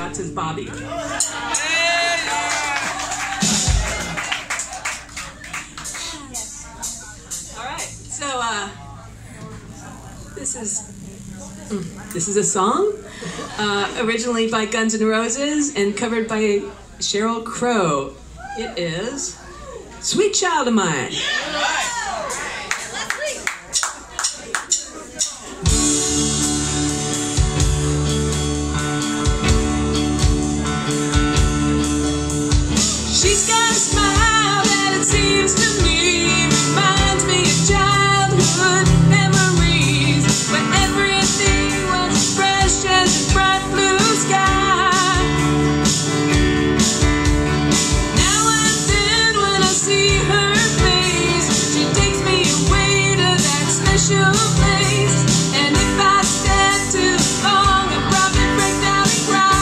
Piazza's Bobby. All right, so this is a song originally by Guns N' Roses and covered by Sheryl Crow. It is Sweet Child of Mine. She's got a smile that it seems to me reminds me of childhood memories where everything was fresh as a bright blue sky. Now and then when I see her face, she takes me away to that special place. And if I stand too long, I'll probably break down and cry.